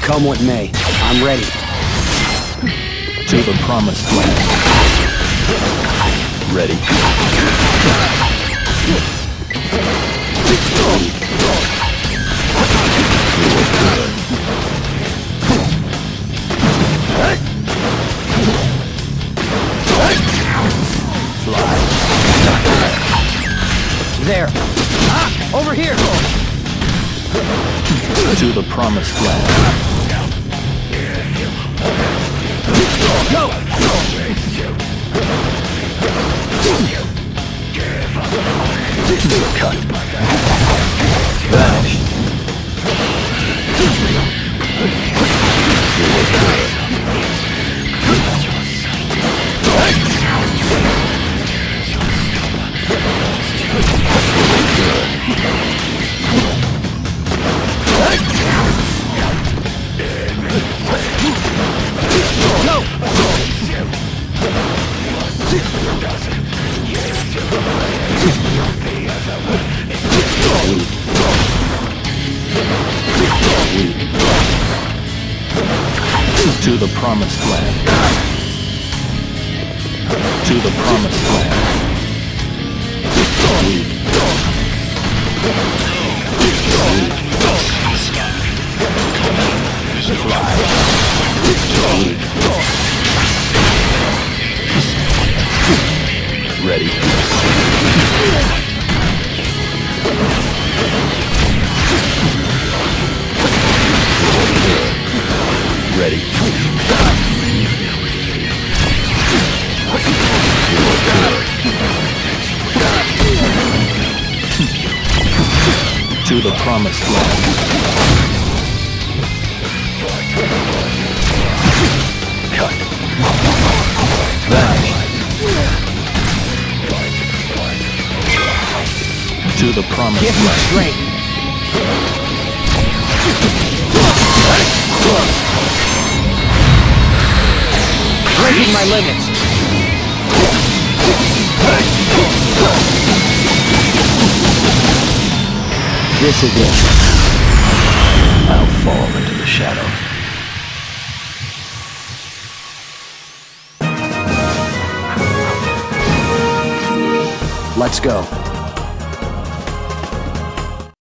Come what may, I'm ready. To the promised land. Ready. There! Ah! Over here! To the promised land. Go! Cut. Vanish. To the promised land. To the promised land. Ready. Ready. To the promised land. Cut. Vanish. To the promised Give me land. strength! Breaking my limits! This is it. I'll fall into the shadows. Let's go.